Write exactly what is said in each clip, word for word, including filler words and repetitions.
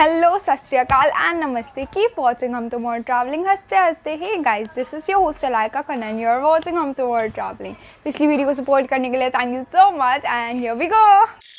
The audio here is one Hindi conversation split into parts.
हेलो, सत श्री अकाल एंड नमस्ते। कीप वॉचिंग हम टुमारो ट्रैवलिंग। हंसते हंसते। Hey guys, this is your host Alaika Kannan. You are watching हम टुमारो ट्रैवलिंग। पिछली वीडियो को सपोर्ट करने के लिए thank you so much and here we go.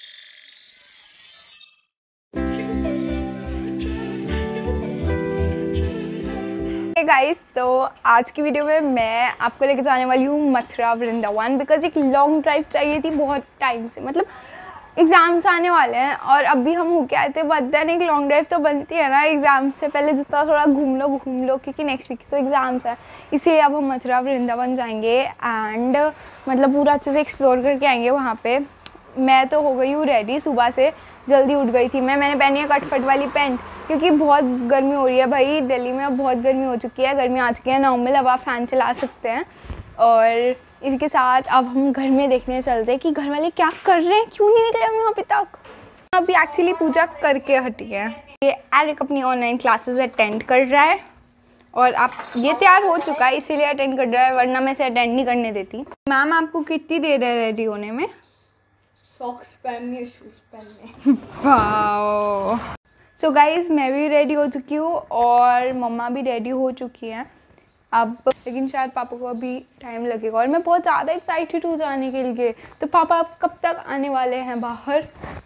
Guys, तो आज की वीडियो में मैं आपको लेके जाने वाली हूँ मथुरा वृंदावन, बिकॉज एक लॉन्ग ड्राइव चाहिए थी बहुत टाइम से। मतलब एग्ज़ाम्स आने वाले हैं और अभी हम होके आए थे, बट देन एक लॉन्ग ड्राइव तो बनती है ना एग्ज़ाम से पहले, जितना थोड़ा घूम लो घूम लो क्योंकि नेक्स्ट वीक तो एग्ज़ाम्स है। इसलिए अब हम मथुरा वृंदावन जाएंगे एंड मतलब पूरा अच्छे से एक्सप्लोर करके आएंगे वहाँ पे। मैं तो हो गई हूँ रेडी, सुबह से जल्दी उठ गई थी मैं। मैंने पहनी है कटफट वाली पैंट क्योंकि बहुत गर्मी हो रही है भाई। दिल्ली में अब बहुत गर्मी हो चुकी है, गर्मी आ चुकी है। नॉर्मल अब आप फ़ैन चला सकते हैं। और इसके साथ अब हम घर में देखने चलते हैं कि घर वाले क्या कर रहे हैं, क्यों नहीं निकले हम यहाँ पे तक। अभी एक्चुअली पूजा करके हटी है। ये एरिक अपनी ऑनलाइन क्लासेस अटेंड कर रहा है और आप ये तैयार हो चुका है इसीलिए अटेंड कर रहा है, वरना मैं इसे अटेंड नहीं करने देती। मैम आपको कितनी देर है रेडी होने में? सॉक्स पहनने, शूज़ पहनने। वाओ। सो गाइज, मैं भी रेडी हो चुकी हूँ और मम्मा भी रेडी हो चुकी हैं अब, लेकिन शायद पापा को अभी टाइम लगेगा और मैं बहुत ज़्यादा एक्साइटेड हूँ जाने के लिए। तो पापा अब कब तक आने वाले हैं बाहर?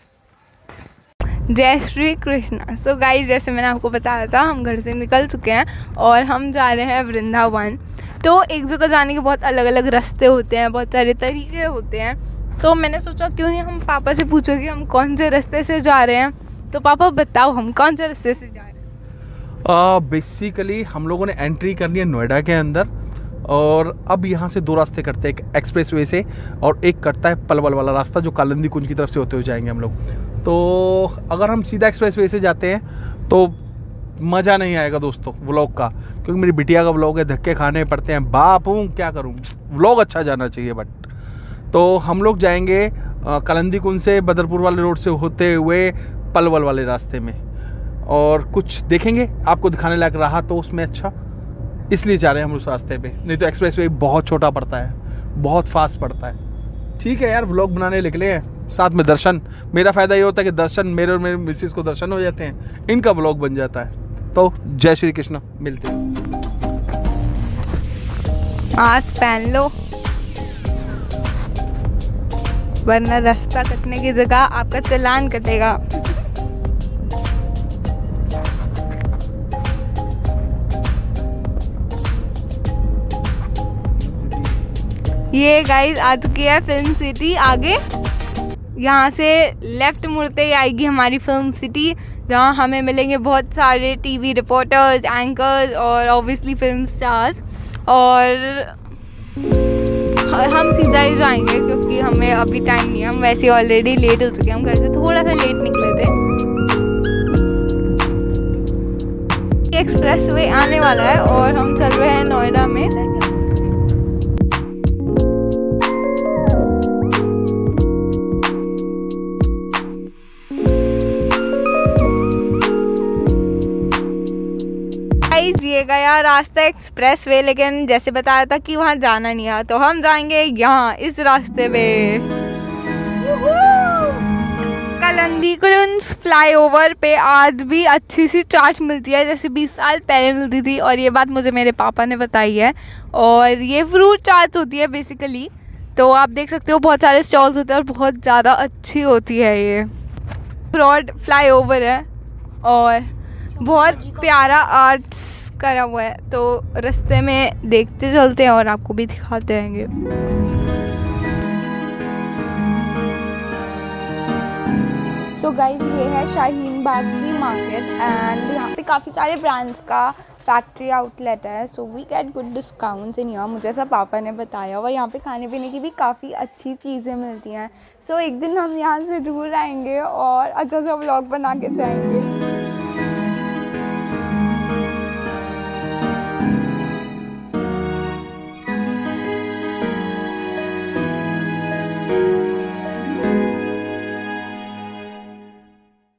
जय श्री कृष्णा। सो गाइज, जैसे मैंने आपको बताया था, हम घर से निकल चुके हैं और हम जा रहे हैं वृंदावन। तो एक जगह जाने के बहुत अलग अलग रास्ते होते हैं, बहुत सारे तरीके होते हैं। तो मैंने सोचा क्यों नहीं हम पापा से पूछो कि हम कौन से रास्ते से जा रहे हैं। तो पापा बताओ, हम कौन से रास्ते से जा रहे हैं? बेसिकली uh, हम लोगों ने एंट्री कर ली है नोएडा के अंदर और अब यहाँ से दो रास्ते करते हैं, एक एक्सप्रेस वे से और एक करता है पलवल वाला रास्ता जो कालिंदी कुंज की तरफ से होते हुए जाएंगे हम लोग। तो अगर हम सीधा एक्सप्रेस वे से जाते हैं तो मज़ा नहीं आएगा दोस्तों व्लॉग का, क्योंकि मेरी बिटिया का व्लॉग है, धक्के खाने पड़ते हैं। बाप हूँ क्या करूँ, व्लॉग अच्छा जाना चाहिए। बट तो हम लोग जाएंगे कालिंदी कुंज से बदरपुर वाले रोड से होते हुए पलवल वाले रास्ते में और कुछ देखेंगे, आपको दिखाने लायक रहा तो उसमें अच्छा, इसलिए जा रहे हैं हम उस रास्ते पे। नहीं तो एक्सप्रेस वे बहुत छोटा पड़ता है, बहुत फास्ट पड़ता है। ठीक है यार, व्लॉग बनाने निकले हैं, साथ में दर्शन। मेरा फ़ायदा ये होता है कि दर्शन, मेरे और मेरे मिसेस को दर्शन हो जाते हैं, इनका व्लॉग बन जाता है। तो जय श्री कृष्ण, मिलते हैं। मास्क पहन लो वरना रास्ता कटने की जगह आपका चालान कटेगा। ये गाइस आ चुकी है फिल्म सिटी। आगे यहाँ से लेफ्ट मुड़ते ही आएगी हमारी फिल्म सिटी, जहाँ हमें मिलेंगे बहुत सारे टीवी रिपोर्टर्स, एंकर्स और ऑब्वियसली फिल्म स्टार्स। और हम सीधा ही जाएंगे क्योंकि हमें अभी टाइम नहीं है, हम वैसे ऑलरेडी लेट हो चुके हैं। हम घर से थोड़ा सा लेट निकले थे। एक्सप्रेस वे आने वाला है और हम चल रहे हैं नोएडा में। ये गया रास्ता एक्सप्रेस वे, लेकिन जैसे बताया था कि वहाँ जाना नहीं है, तो हम जाएंगे यहाँ इस रास्ते पे। कालिंदी कुंज फ्लाईओवर पे आज भी अच्छी सी चाट मिलती है, जैसे बीस साल पहले मिलती थी। और ये बात मुझे मेरे पापा ने बताई है। और ये फ्रूट चाट होती है बेसिकली। तो आप देख सकते हो बहुत सारे स्टॉल्स होते हैं और बहुत ज़्यादा अच्छी होती है। ये ब्रॉड फ्लाईओवर है और बहुत प्यारा आर्ट्स करा हुआ है। तो रास्ते में देखते चलते हैं और आपको भी दिखाते रहेंगे। सो गाइज, ये है शाहीन बाग की मार्केट एंड यहाँ पे काफ़ी सारे ब्रांड्स का फैक्ट्री आउटलेट है। So we get good discounts in यहाँ, मुझे ऐसा पापा ने बताया। और यहाँ पे खाने पीने की भी काफ़ी अच्छी चीज़ें मिलती हैं। सो so, एक दिन हम यहाँ ज़रूर आएंगे और अच्छा सा व्लॉग बना के जाएंगे।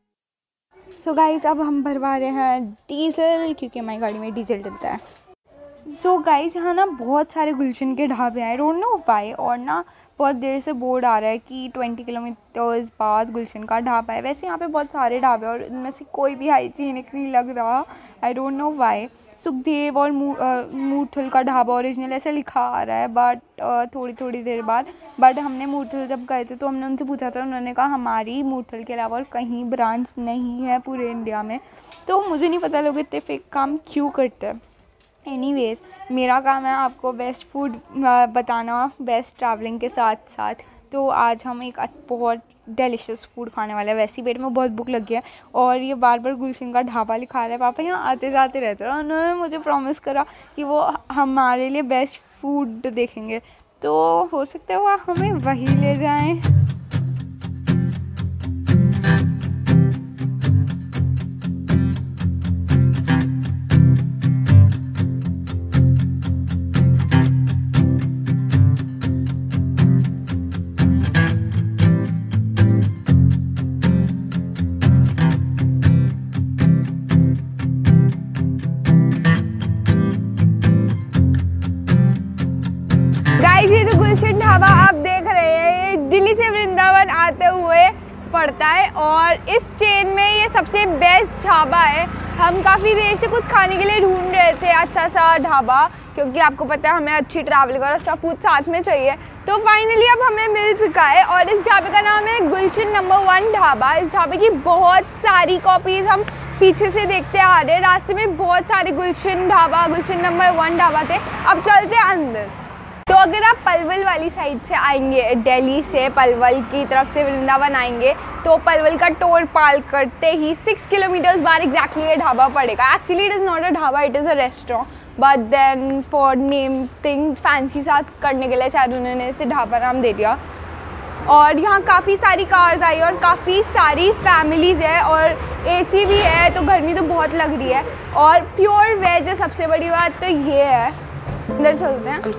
सो so गाइस, अब हम भरवा रहे हैं डीजल क्योंकि हमारी गाड़ी में डीजल डलता है। सो so गाइस, यहाँ ना बहुत सारे गुलशन के ढाबे हैं, आई डोंट नो व्हाई। और ना बहुत देर से बोर्ड आ रहा है कि ट्वेंटी किलोमीटर्स बाद गुलशन का ढाबा है। वैसे यहाँ पे बहुत सारे ढाबे हैं और इनमें से कोई भी हाइजीनिक नहीं लग रहा, I don't know why. Sukhdev और मूर्थल का ढाबा ओरिजिनल ऐसे लिखा आ रहा है, बट थोड़ी थोड़ी देर बाद बट हमने मूर्थल जब गए थे तो हमने उनसे पूछा था, उन्होंने कहा हमारी मूर्थल के अलावा और कहीं ब्रांच नहीं है पूरे इंडिया में। तो मुझे नहीं पता लोग इतने फेक काम क्यों करते हैं। एनीवेज़, मेरा काम है आपको बेस्ट फूड बताना, बेस्ट ट्रैवलिंग के साथ साथ। तो आज हम एक बहुत डिलीशियस फूड खाने वाले हैं। वैसे ही पेट में बहुत भूख लगी है और ये बार बार गुलशन का ढाबा लिखा रहा है। पापा यहाँ आते जाते रहते हैं और उन्होंने मुझे प्रॉमिस करा कि वो हमारे लिए बेस्ट फूड देखेंगे, तो हो सकता है वो हमें वही ले जाएं। गाइस, ये जो गुलशन ढाबा आप देख रहे हैं, ये दिल्ली से वृंदावन आते हुए पड़ता है और इस चेन में ये सबसे बेस्ट ढाबा है। हम काफ़ी देर से कुछ खाने के लिए ढूंढ रहे थे अच्छा सा ढाबा, क्योंकि आपको पता है हमें अच्छी ट्रैवलिंग और अच्छा फूड साथ में चाहिए। तो फाइनली अब हमें मिल चुका है और इस ढाबे का नाम है गुलशन नंबर वन ढाबा। इस ढाबे की बहुत सारी कॉपीज़ हम पीछे से देखते आ रहे हैं। रास्ते में बहुत सारे गुलशन ढाबा, गुलशन नंबर वन ढाबा थे। अब चलते हैं अंदर। तो अगर आप पलवल वाली साइड से आएंगे, दिल्ली से पलवल की तरफ से वृंदावन आएंगे, तो पलवल का टोल पार करते ही सिक्स किलोमीटर्स बाद एग्जैक्टली ये ढाबा पड़ेगा। Actually it is not a dhaba, it is a restaurant, but then for name thing fancy साथ करने के लिए शायद उन्होंने इसे ढाबा नाम दे दिया। और यहाँ काफ़ी सारी कार्स आई और काफ़ी सारी फैमिलीज़ है और एसी भी है, तो गर्मी तो बहुत लग रही है। और प्योर वेज है, सबसे बड़ी बात तो ये है। अंदर चलते हैं।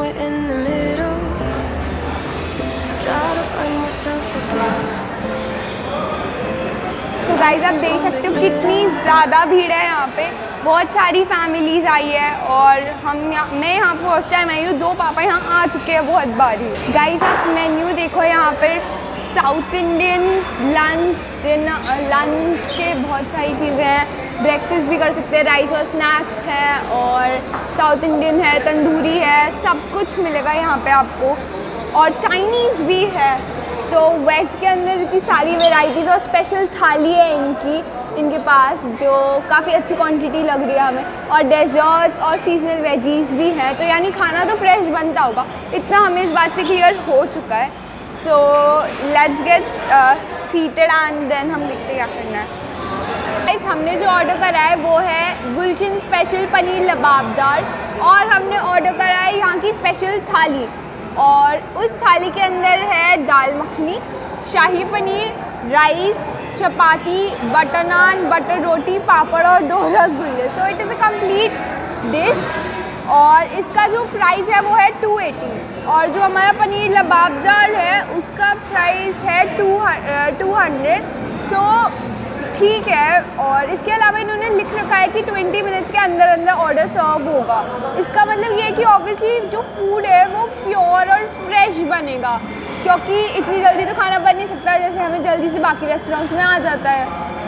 तो गाइस, आप देख सकते हो कितनी ज़्यादा भीड़ है यहाँ पे, बहुत सारी फैमिलीज़ आई है और हम यहाँ मैं यहाँ फर्स्ट टाइम आई हूँ, दो पापा यहाँ आ चुके हैं बहुत बारी। गाइस, आप मेन्यू देखो, यहाँ पर south Indian lunch dinner lunch के बहुत सारी चीज़ें हैं। ब्रेकफास्ट भी कर सकते हैं, राइस और स्नैक्स है और साउथ इंडियन है, तंदूरी है, सब कुछ मिलेगा यहाँ पे आपको। और चाइनीज़ भी है। तो वेज के अंदर इतनी सारी वेराइटीज़ और स्पेशल थाली है इनकी इनके पास, जो काफ़ी अच्छी क्वांटिटी लग रही है हमें। और डेजर्ट्स और सीजनल वेजीज़ भी हैं, तो यानी खाना तो फ्रेश बनता होगा, इतना हमें इस बात से क्लियर हो चुका है। So let's get seated and then हम देखते क्या करना है। गाइस, हमने जो ऑर्डर करा है वो है गुलशन स्पेशल पनीर लबाबदार और हमने ऑर्डर करा है यहाँ की स्पेशल थाली। और उस थाली के अंदर है dal makhani, shahi paneer, rice, chapati, butter naan, butter roti, papad और दो रसगुल्ले। So it is a complete dish और इसका जो प्राइस है वो है टू एटी। और जो हमारा पनीर लबाबदार है उसका प्राइस है टू टू हंड्रेड। सो ठीक है। और इसके अलावा इन्होंने लिख रखा है कि ट्वेंटी मिनट्स के अंदर अंदर ऑर्डर सर्व होगा। इसका मतलब ये है कि ऑब्वियसली जो फूड है वो प्योर और फ्रेश बनेगा, क्योंकि इतनी जल्दी तो खाना बन नहीं सकता जैसे हमें जल्दी से बाकी रेस्टोरेंट्स में आ जाता है।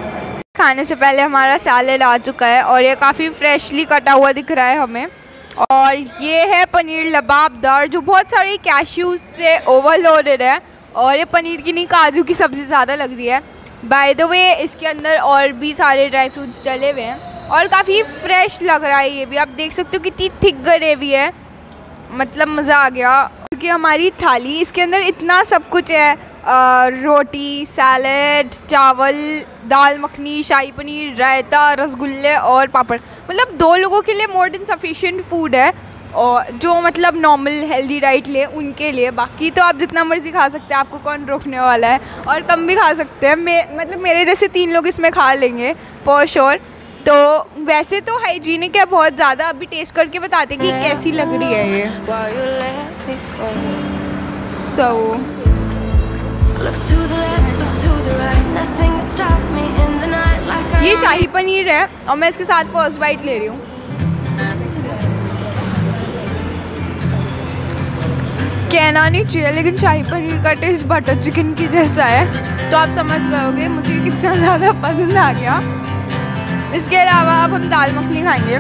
खाने से पहले हमारा सैलेड आ चुका है और ये काफ़ी फ्रेशली कटा हुआ दिख रहा है हमें। और ये है पनीर लबाबदार जो बहुत सारी कैश्यूज से ओवरलोडेड है और ये पनीर की नहीं काजू की सब्ज़ी ज़्यादा लग रही है। बाय द वे इसके अंदर और भी सारे ड्राई फ्रूट्स डले हुए हैं और काफ़ी फ्रेश लग रहा है। ये भी आप देख सकते हो कितनी थिक ग्रेवी है, मतलब मज़ा आ गया। क्योंकि हमारी थाली इसके अंदर इतना सब कुछ है, आ, रोटी, सैलेड, चावल, दाल मखनी, शाही पनीर, रायता, रसगुल्ले और पापड़। मतलब दो लोगों के लिए मोर देन सफिशिएंट फूड है और जो मतलब नॉर्मल हेल्दी डाइट ले उनके लिए। बाकी तो आप जितना मर्ज़ी खा सकते हैं, आपको कौन रोकने वाला है, और कम भी खा सकते हैं। मे मतलब मेरे जैसे तीन लोग इसमें खा लेंगे फॉर श्योर। तो वैसे तो हाइजीनिक है बहुत ज़्यादा। अभी टेस्ट करके बताते कि कैसी लग रही है ये। सो ये शाही पनीर है और मैं इसके साथ फर्स्ट बाइट ले रही हूँ। कहना नहीं चाहिए लेकिन शाही पनीर का टेस्ट बटर चिकन की जैसा है, तो आप समझ गए होगे मुझे कितना ज़्यादा पसंद आ गया। इसके अलावा अब हम दाल मखनी खाएंगे।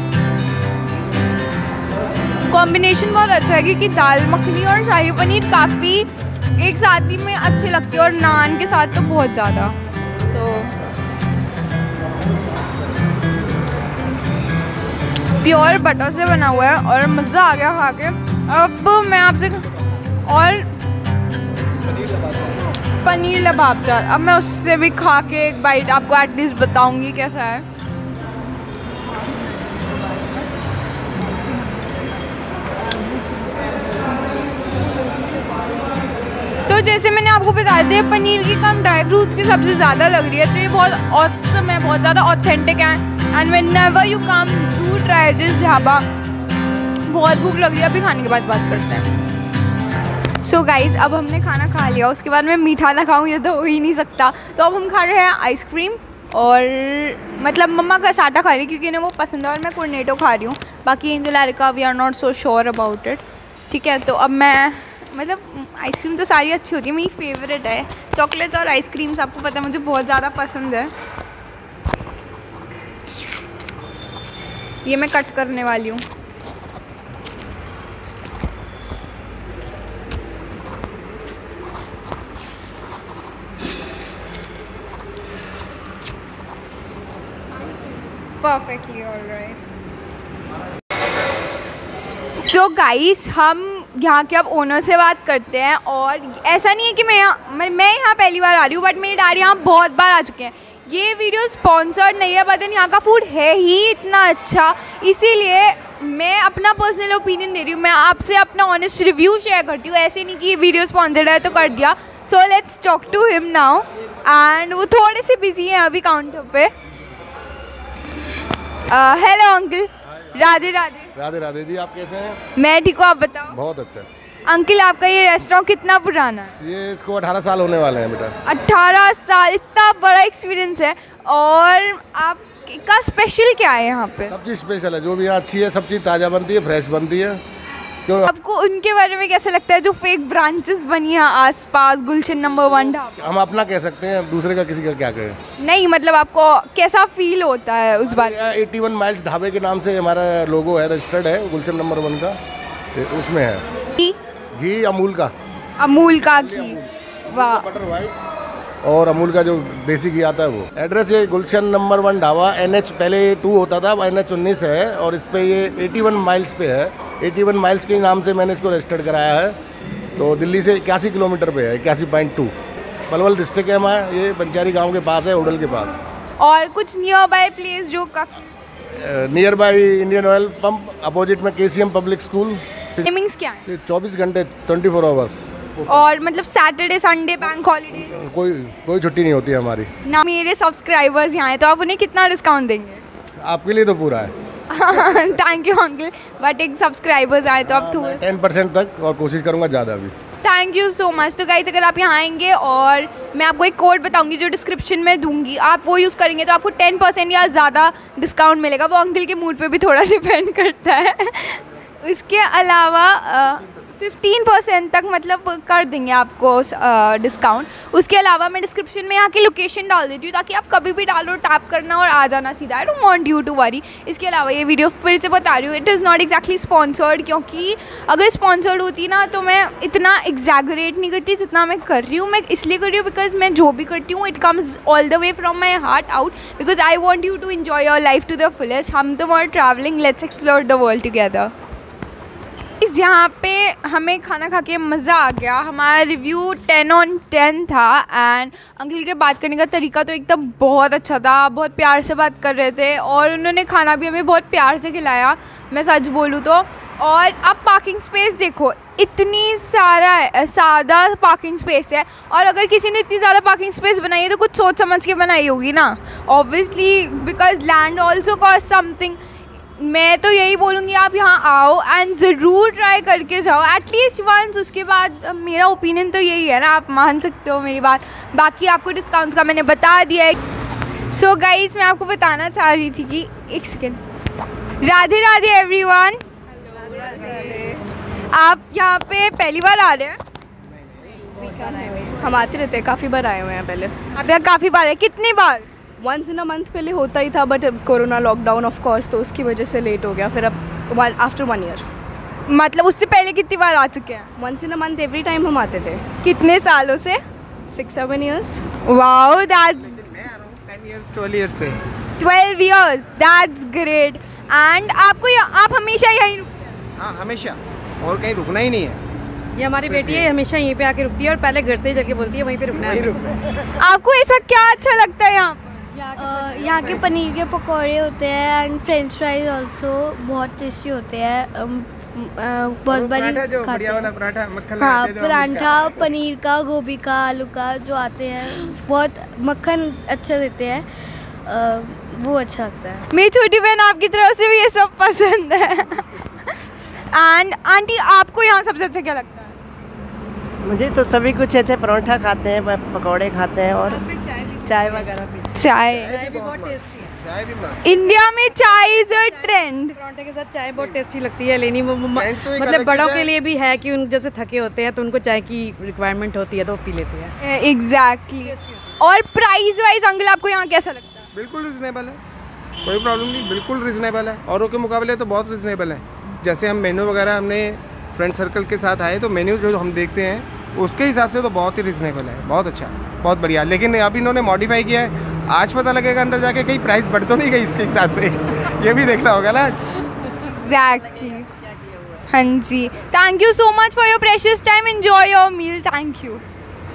कॉम्बिनेशन बहुत अच्छा है क्योंकि दाल मखनी और शाही पनीर काफ़ी एक साथ ही में अच्छे लगते हैं और नान के साथ तो बहुत ज़्यादा। तो प्योर बटर से बना हुआ है और मज़ा आ गया खा के। अब मैं आपसे और पनीर लबाबदार, अब मैं उससे भी खा के एक बाइट आपको एटलीस्ट बताऊंगी कैसा है। तो जैसे मैंने आपको बता दिया पनीर की कम ड्राई फ्रूट की सबसे ज़्यादा लग रही है, तो ये बहुत ऑसम है, बहुत ज़्यादा ऑथेंटिक है। And whenever you come to try this dhaba. बहुत भूख लग रही है, अभी खाने के बाद बात करते हैं। सो so गाइज़, अब हमने खाना खा लिया, उसके बाद मैं मीठा ना खाऊँ ये तो हो ही नहीं सकता। तो अब हम खा रहे हैं आइसक्रीम और मतलब मम्मा का साटा खा रही है क्योंकि इन्हें वो पसंद है और मैं कोर्नेटो खा रही हूँ। बाकी Angel Erica we are not so sure about it. ठीक है, तो अब मैं मतलब आइसक्रीम तो सारी अच्छी होती है, मेरी फेवरेट है चॉकलेट्स और आइसक्रीम्स, आपको पता है मुझे बहुत ज़्यादा पसंद है। ये मैं कट करने वाली हूँ। Perfectly alright. सो गाइस, हम यहाँ के अब ओनर से बात करते हैं। और ऐसा नहीं है कि मैं यहाँ मैं, मैं यहाँ पहली बार आ रही हूँ, बट मेरे डैडी यहाँ बहुत बार आ चुके हैं। ये वीडियो स्पॉन्सर्ड नहीं है, बट यहाँ का फूड है ही इतना अच्छा, इसीलिए मैं अपना पर्सनल ओपिनियन दे रही हूँ। मैं आपसे अपना ऑनेस्ट रिव्यू शेयर करती हूँ, ऐसे नहीं कि ये वीडियो स्पॉन्सर्ड है तो कर दिया। So let's talk to him now. And वो थोड़े से बिजी हैं अभी काउंटर पे। Hello uncle, Radhe Radhe. राधे राधे जी, आप कैसे हैं? मैं ठीक हूँ, आप बताओ। बहुत अच्छा। अंकल, आपका ये रेस्टोरेंट कितना पुराना है? ये इसको अठारह साल होने वाले हैं बेटा। अठारह साल, इतना बड़ा एक्सपीरियंस है। और आपका स्पेशल क्या है यहाँ पे? सब चीज़ स्पेशल है, जो भी यहाँ अच्छी है, सब चीज़ ताज़ा बनती है, फ्रेश बनती है। क्यों? आपको उनके बारे में कैसा लगता है जो फेक ब्रांचेस बनी है आसपास, गुलशन नंबर वन ढाबा? हम अपना कह सकते हैं, दूसरे का किसी का क्या कहें। नहीं, मतलब आपको कैसा फील होता है उस बारे में? एटी वन माइल्स ढाबे के नाम से हमारा लोगो है, रजिस्टर्ड है गुलशन नंबर वन का, उसमें है घी घी अमूल का। अमूल का घी, वाह। बटर वाइट और अमूल का जो देसी घी आता है वो। एड्रेस ये Gulshan number one dhaba, N H पहले टू होता था, अब एन एच उन्नीस है और इस पे ये एटी वन माइल्स पे है। एटी वन माइल्स के नाम से मैंने इसको रजिस्टर्ड कराया है। तो दिल्ली से इक्यासी किलोमीटर पे है, इक्यासी पॉइंट टू। पलवल डिस्ट्रिक्ट है हमारा, ये पंचारी गांव के पास है, उडल के पास। और कुछ नियर बाय प्लेस जो काफी near by Indian Oil pump, opposite में K C M public school. Timings क्या है? चौबीस घंटे ट्वेंटी फोर आवर्स। और मतलब सैटरडे संडे बैंक हॉलीडेज कोई कोई छुट्टी नहीं होती है हमारी ना। मेरे सब्सक्राइबर्स यहाँ हैं तो आप उन्हें कितना डिस्काउंट देंगे? आपके लिए तो पूरा है। थैंक यू अंकल, बट एक सब्सक्राइबर्स आए तो आप थोड़ा टेन परसेंट तक, और कोशिश करूँगा ज़्यादा भी। Thank you so much. तो गाइस, अगर आप यहाँ आएंगे और मैं आपको एक कोड बताऊंगी जो डिस्क्रिप्शन में दूंगी, आप वो यूज़ करेंगे तो आपको टेन परसेंट या ज़्यादा डिस्काउंट मिलेगा। वो अंकल के मूड पे भी थोड़ा डिपेंड करता है। इसके अलावा फिफ्टीन परसेंट तक मतलब कर देंगे आपको डिस्काउंट। उसके अलावा मैं डिस्क्रिप्शन में यहाँ की लोकेशन डाल देती हूँ ताकि आप कभी भी डालो, टैप करना और आ जाना सीधा। I don't want you to worry. इसके अलावा ये वीडियो फिर से बता रही हूँ, it is not exactly sponsored, क्योंकि अगर स्पॉन्सर्ड होती ना तो मैं इतना एग्जैगरेट नहीं करती जितना मैं कर रही हूँ। मैं इसलिए कर रही हूँ बिकॉज मैं जो भी करती हूँ it comes all the way from my heart out, because I want you to enjoy your life to the fullest. हम तो और travelling, let's explore the world together. इस यहाँ पे हमें खाना खा के मज़ा आ गया। हमारा रिव्यू टेन ऑन टेन था। एंड अंकल के बात करने का तरीका तो एकदम बहुत अच्छा था, बहुत प्यार से बात कर रहे थे और उन्होंने खाना भी हमें बहुत प्यार से खिलाया, मैं सच बोलूँ तो। और अब पार्किंग स्पेस देखो, इतनी सारा सादा पार्किंग स्पेस है, और अगर किसी ने इतनी ज़्यादा पार्किंग स्पेस बनाई है तो कुछ सोच समझ के बनाई होगी ना, obviously, because land also cost something. मैं तो यही बोलूँगी आप यहाँ आओ एंड ज़रूर ट्राई करके जाओ एटलीस्ट वंस। उसके बाद मेरा ओपिनियन तो यही है ना, आप मान सकते हो मेरी बात। बाकी आपको डिस्काउंट्स का मैंने बता दिया है। सो गाइस, मैं आपको बताना चाह रही थी कि एक सेकेंड, राधे राधे एवरीवन। आप यहाँ पे पहली बार आ रहे हैं? हम आते रहते हैं, काफ़ी बार आए हुए हैं पहले। आप यहाँ काफ़ी बार है, कितनी बार? वंस इन अ मंथ पहले होता ही था, but corona lockdown of course, तो उसकी वजह से लेट हो गया। फिर अब आफ्टर वन ईयर। मतलब उससे पहले कितनी बार आ चुके हैं? Once in a month every time हम आते थे। कितने सालों से? Six seven years. Wow, that's ten years twelve years से। Twelve years, that's great. And आपको यहाँ- आप हमेशा यहीं रुकते हैं? हाँ, हमेशा, और कहीं रुकना ही नहीं है। ये हमारी बेटी है, हमेशा यहीं पे आके रुकती है और पहले घर से ही जाके बोलती है वहीं पे रुकना वहीं है। रुकना है। आपको ऐसा क्या अच्छा लगता है यहाँ पर? अ, यहाँ के पनीर के पकौड़े होते हैं एंड फ्रेंच फ्राइज ऑल्सो बहुत टेस्टी होते हैं। अम, अ, बहुत और बारी पराठा जो खाते बढ़िया वाला हैं। पराठा मक्खन हाँ, लगाते हैं जो हम पराठा खाते हैं। पनीर का, गोभी का, आलू का जो आते हैं, बहुत मक्खन अच्छा देते हैं। अ, वो अच्छा लगता है। मेरी छोटी बहन आपकी तरफ से भी ये सब पसंद है। एंड आंटी, आपको यहाँ सबसे अच्छा क्या लगता है? मुझे तो सभी कुछ अच्छे, परोठा खाते हैं, पकौड़े खाते हैं और चाय वगैरह भी। चाय। चाय भी बहुत टेस्टी है। चाय भी मस्त। इंडिया में चाय इज अ ट्रेंड। पराठे के साथ चाय बहुत टेस्टी लगती है लेनी, वो म- Trend तो एक मतलब अलग बड़ों चीज़ के है। लिए भी है कि उन जैसे थके होते हैं तो उनको चाय की रिक्वायरमेंट होती है तो वो पी लेते हैं। एग्जैक्टली। और प्राइस वाइज अंकल आपको यहाँ कैसा लगता है? बिल्कुल रिजनेबल है, कोई प्रॉब्लम नहीं, बिल्कुल रिजनेबल है। औरों के मुकाबले तो बहुत रिजनेबल है। जैसे हम मेन्यू वगैरह हमने फ्रेंड सर्कल के साथ आए तो मेन्यू जो हम देखते हैं उसके हिसाब से तो बहुत ही रिजनेबल है, बहुत अच्छा, बहुत बढ़िया। लेकिन अभी इन्होंने मॉडिफाई किया है, आज पता लगेगा अंदर जाके कहीं प्राइस बढ़ तो नहीं गई इसके हिसाब से। ये भी देखना होगा ना आज। एग्जैक्टली। हाँ जी, thank you so much for your precious time, enjoy your meal, thank you.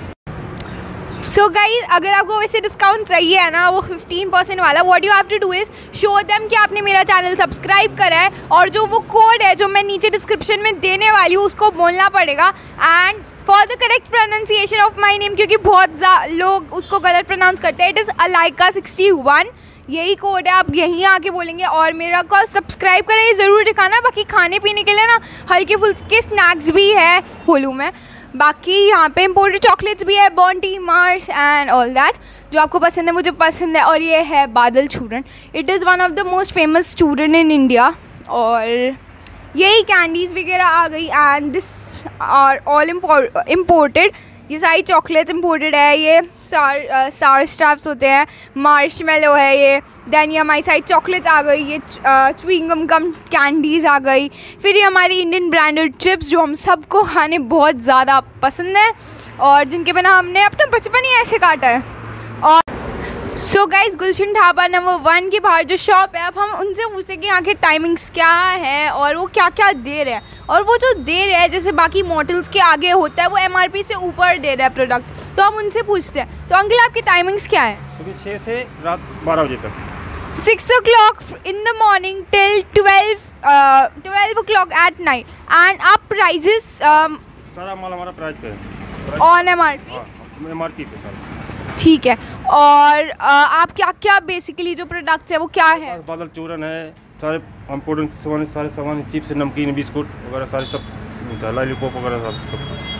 So guys, अगर आपको वैसे डिस्काउंट चाहिए है ना, वो फिफ्टीन परसेंट वाला, what you have to do is show them कि आपने मेरा चैनल सब्सक्राइब करा है, और जो वो कोड है जो मैं नीचे डिस्क्रिप्शन में देने वाली हूँ उसको बोलना पड़ेगा। And for the correct pronunciation of my name, क्योंकि बहुत लोग उसको गलत प्रोनाउंस करते हैं, it is Alaika sixty one. यही कोड है, आप यहीं आके बोलेंगे और मेरा को सब्सक्राइब करें, ये ज़रूर दिखाना। बाकी खाने पीने के लिए ना हल्के फुल्के स्नैक्स भी है बोलूँ मैं। बाकी यहाँ पे इम्पोर्टेड चॉकलेट्स भी है, Bounty, Mars and all that. जो आपको पसंद है मुझे पसंद है। और ये है Badal churan, it is one of the most famous churan in India. और यही कैंडीज़ वगैरह आ गई and this are all imported. ये सारी चॉकलेट्स इम्पोर्टेड है। ये सार सार स्ट्रैप्स होते हैं, मार्शमेलो है ये, देन ये हमारी सारी चॉकलेट्स आ गई, ये च्युइंगम कम कैंडीज़ आ गई। फिर ये हमारी इंडियन ब्रांडेड चिप्स जो हम सबको खाने बहुत ज़्यादा पसंद है और जिनके बिना हमने अपना बचपन ही ऐसे काटा है। और so guys, Gulshan dhaba number one के बाहर जो शॉप है, अब हम उनसे पूछते हैं कि यहाँ के टाइमिंग्स क्या है और वो क्या क्या दे रहे हैं। और वो जो दे रहे हैं, जैसे बाकी मॉडल्स के आगे होता है, वो एमआरपी से ऊपर दे रहा है प्रोडक्ट्स, तो हम उनसे पूछते हैं। तो अंकल, आपकी टाइमिंग्स क्या है? सुबह छः से रात बारह बजे तक। Six o'clock in the morning till twelve twelve o'clock at night. And आप प्राइजेस सारा माल हमारा प्राइस पे है, ऑन एम आर पी? हाँ, एम आर पी पे सारा। ठीक है। और uh, आप क्या क्या बेसिकली जो प्रोडक्ट्स है वो क्या है? बादल चूरन है, सारे इम्पोर्टेंट सामान, सारे सामान, चिप्स, नमकीन, बिस्कुट वगैरह सारे सब, लॉलीपॉप वगैरह सब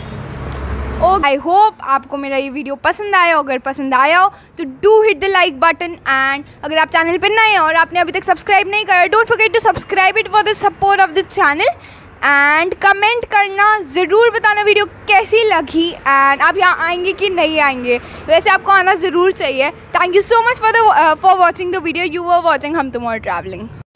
सब। ओ आई होप आपको मेरा ये वीडियो पसंद आया हो। अगर पसंद आया हो तो do hit the like button. And अगर आप चैनल पर नए हैं और आपने अभी तक सब्सक्राइब नहीं करा, don't forget to subscribe it for the support of the channel. And comment करना ज़रूर, बताना वीडियो कैसी लगी एंड आप यहाँ आएंगे कि नहीं आएंगे। वैसे आपको आना ज़रूर चाहिए। Thank you so much for the for watching the video. You are watching हम टुमारो ट्रैवलिंग।